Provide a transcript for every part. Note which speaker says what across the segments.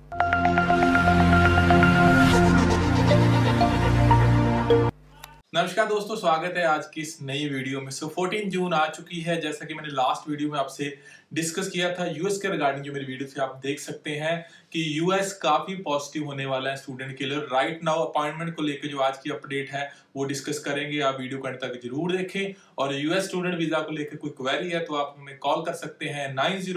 Speaker 1: नमस्कार दोस्तों, स्वागत है आज की इस नई वीडियो में। 14 जून आ चुकी है। जैसा कि मैंने लास्ट वीडियो में आपसे डिस्कस किया था यूएस के रिगार्डिंग, जो मेरी वीडियो से आप देख सकते हैं कि यूएस काफी पॉजिटिव होने वाला है स्टूडेंट के लिए। राइट नाउ अपॉइंटमेंट को लेकर जो आज की अपडेट है वो डिस्कस करेंगे। आप वीडियो को अंत तक जरूर देखें। और यूएस स्टूडेंट वीजा को लेकर कोई क्वेरी है तो आप हमें कॉल कर सकते हैं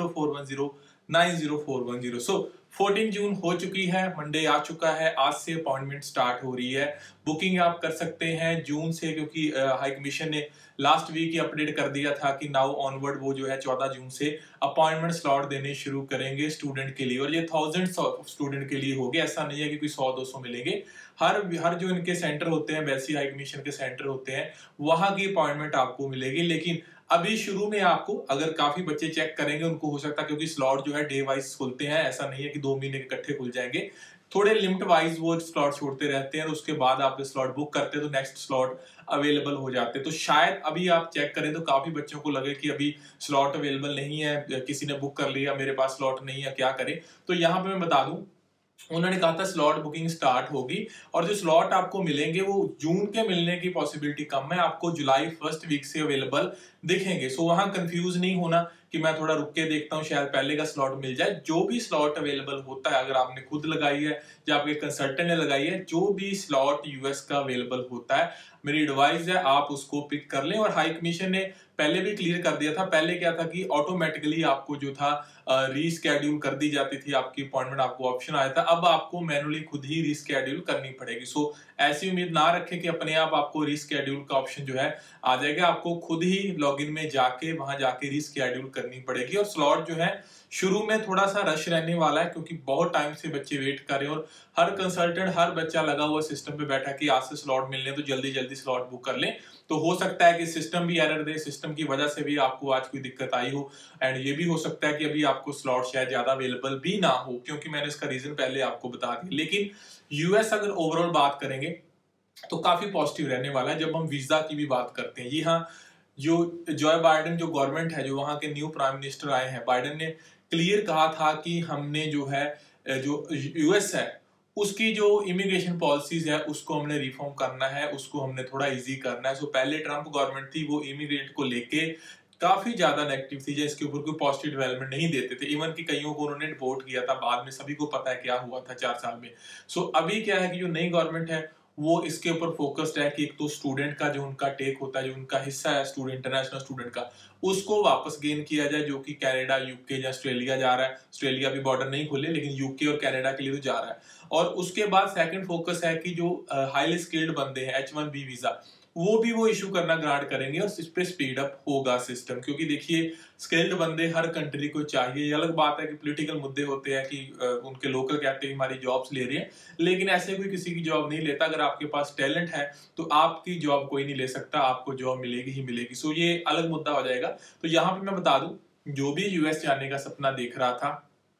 Speaker 1: 9041090410। सो 14 जून हो चुकी है, मंडे आ चुका है, आज से अपॉइंटमेंट स्टार्ट हो रही है। बुकिंग आप कर सकते हैं जून से, क्योंकि हाई कमीशन ने लास्ट वीक ही अपडेट कर दिया था कि नाउ ऑनवर्ड वो जो है 14 जून से अपॉइंटमेंट स्लॉट देने शुरू करेंगे स्टूडेंट के लिए। और ये थाउजेंड्स ऑफ स्टूडेंट के लिए होंगे, ऐसा नहीं है कि कोई 100-200 मिलेंगे। हर जो इनके सेंटर होते हैं, वैसी हाई कमीशन के सेंटर होते हैं, वहां की अपॉइंटमेंट आपको मिलेगी। लेकिन अभी शुरू में आपको, अगर काफी बच्चे चेक करेंगे, उनको हो सकता है, क्योंकि स्लॉट जो है डे वाइज खुलते हैं, ऐसा नहीं है कि 2 महीने के इकट्ठे खुल जाएंगे। थोड़े लिमिट वाइज वो स्लॉट छोड़ते रहते हैं और उसके बाद आप स्लॉट बुक करते हैं तो नेक्स्ट स्लॉट अवेलेबल हो जाते हैं। तो शायद अभी आप चेक करें तो काफी बच्चों को लगे कि अभी स्लॉट अवेलेबल नहीं है, किसी ने बुक कर लिया, मेरे पास स्लॉट नहीं है, क्या करें। तो यहाँ पे मैं बता दूं, उन्होंने कहा था स्लॉट बुकिंग स्टार्ट होगी और जो स्लॉट आपको मिलेंगे वो जून के मिलने की पॉसिबिलिटी कम है, आपको जुलाई फर्स्ट वीक से अवेलेबल दिखेंगे। सो वहां कंफ्यूज नहीं होना कि मैं थोड़ा रुक के देखता हूँ, शायद पहले का स्लॉट मिल जाए। जो भी स्लॉट अवेलेबल होता है, अगर आपने खुद लगाई है या आपके कंसल्टेंट ने लगाई है, जो भी स्लॉट यूएस का अवेलेबल होता है, मेरी एडवाइस है आप उसको पिक कर लें। और हाई कमीशन ने पहले भी क्लियर कर दिया था। पहले क्या था कि ऑटोमेटिकली आपको जो था रीस्केड्यूल कर दी जाती थी आपकी अपॉइंटमेंट, आपको ऑप्शन आया था। अब आपको मैनुअली खुद ही रीस्केड्यूल करनी पड़ेगी। सो ऐसी उम्मीद ना रखें कि अपने आप आपको रीस्केड्यूल का ऑप्शन जो है आ जाएगा। आपको खुद ही लॉगिन में जाके वहां जाके रीस्केड्यूल करनी पड़ेगी। और स्लॉट जो है शुरू में थोड़ा सा रश रहने वाला है, क्योंकि बहुत टाइम से बच्चे वेट कर रहे हैं और हर कंसल्टेंट, हर बच्चा लगा हुआ सिस्टम पे बैठा कि आज से स्लॉट मिलने तो जल्दी जल्दी स्लॉट बुक कर लें। तो हो सकता है कि सिस्टम भी एरर दे, सिस्टम की वजह से भी आपको आज कोई दिक्कत आई हो। एंड ये भी हो सकता है कि अभी आपको स्लॉट शायद ज्यादा अवेलेबल भी ना हो, क्योंकि मैंने इसका रीजन पहले आपको बता दिया। लेकिन यूएस अगर ओवरऑल बात करेंगे तो काफी पॉजिटिव रहने वाला है। जब हम वीजा की भी बात करते हैं, जी हाँ, जो बाइडेन जो गवर्नमेंट है, जो वहां के न्यू प्राइम मिनिस्टर आए हैं, बाइडेन ने क्लियर कहा था कि हमने जो है जो यूएस है उसकी जो इमिग्रेशन पॉलिसीज है उसको हमने रिफॉर्म करना है, उसको हमने थोड़ा इजी करना है। सो पहले ट्रंप गवर्नमेंट थी, वो इमिग्रेंट को लेके काफी ज्यादा नेगेटिव थी, इसके ऊपर कोई पॉजिटिव डेवलपमेंट नहीं देते थे। इवन कि कईयों को उन्होंने डिपोर्ट किया था, बाद में सभी को पता है क्या हुआ था 4 साल में। सो अभी क्या है कि जो नई गवर्नमेंट है वो इसके ऊपर फोकस्ड है कि एक तो स्टूडेंट का जो उनका टेक होता है, जो उनका हिस्सा है स्टूडेंट, इंटरनेशनल स्टूडेंट का, उसको वापस गेन किया जाए, जो कि कनाडा, यूके या ऑस्ट्रेलिया जा रहा है। ऑस्ट्रेलिया भी बॉर्डर नहीं खोले, लेकिन यूके और कनाडा के लिए तो जा रहा है। और उसके बाद सेकंड फोकस है कि जो हाईली स्किल्ड बंदे हैं, H1B वीजा, वो इशू करना ग्रांट करेंगे और इस पे स्पीड अप होगा सिस्टम। क्योंकि देखिए, स्किल्ड बंदे हर कंट्री को चाहिए। ये अलग बात है कि पॉलिटिकल मुद्दे होते हैं कि उनके लोकल कहते हैं हमारी जॉब्स ले रही हैं, लेकिन ऐसे कोई किसी की जॉब नहीं लेता। अगर आपके पास टैलेंट है तो आपकी जॉब कोई नहीं ले सकता, आपको जॉब मिलेगी ही मिलेगी। सो ये अलग मुद्दा हो जाएगा। तो यहाँ पे मैं बता दूं, जो भी यूएस जाने का सपना देख रहा था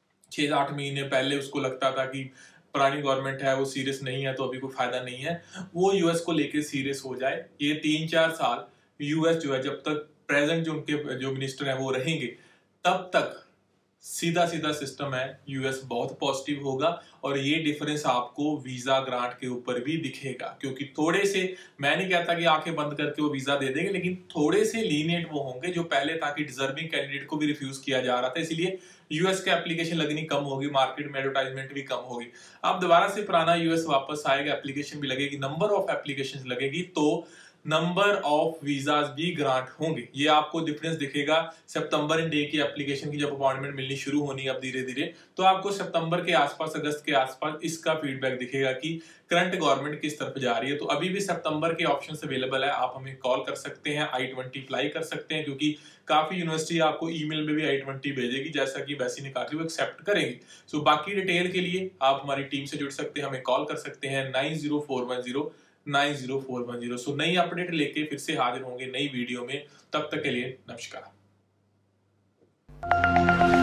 Speaker 1: 6-8 महीने पहले, उसको लगता था कि पुरानी गवर्नमेंट है वो सीरियस नहीं है तो अभी कोई फायदा नहीं है, वो यूएस को लेके सीरियस हो जाए। ये 3-4 साल यूएस जो है, जब तक प्रेजेंट जो उनके जो मिनिस्टर हैं वो रहेंगे, तब तक सीधा सीधा सिस्टम है, यूएस बहुत पॉजिटिव होगा। और ये डिफरेंस आपको वीजा ग्रांट के ऊपर भी दिखेगा, क्योंकि थोड़े से, मैं नहीं कहता कि आंखें बंद करके वो वीजा दे देंगे, लेकिन थोड़े से लीनियंट वो होंगे। जो पहले था कि डिजर्विंग कैंडिडेट को भी रिफ्यूज किया जा रहा था, इसलिए यूएस के एप्लीकेशन लगनी कम होगी, मार्केट में एडवर्टाइजमेंट भी कम होगी। अब दोबारा से पुराना यूएस वापस आएगा, एप्लीकेशन भी लगेगी, नंबर ऑफ एप्लीकेशन लगेगी, तो नंबर ऑफ वीजाज भी ग्रांट होंगे। ये आपको डिफरेंस दिखेगा सितंबर इन डे की एप्लीकेशन की, जब अपॉइंटमेंट मिलनी शुरू होनी अब धीरे धीरे, तो आपको सितंबर के आसपास, अगस्त के आसपास इसका फीडबैक दिखेगा कि करंट गवर्नमेंट किस तरफ जा रही है। तो अभी भी सितंबर के ऑप्शन अवेलेबल है, आप हमें कॉल कर सकते हैं, I-20 अप्लाई कर सकते हैं, क्योंकि काफी यूनिवर्सिटी आपको ईमेल में भी I-20 भेजेगी, जैसा कि वैसी निकाली वो एक्सेप्ट करेंगी। सो बाकी डिटेल के लिए आप हमारी टीम से जुड़ सकते हैं, हमें कॉल कर सकते हैं 9041090410। सो नई अपडेट लेके फिर से हाजिर होंगे नई वीडियो में, तब तक के लिए नमस्कार।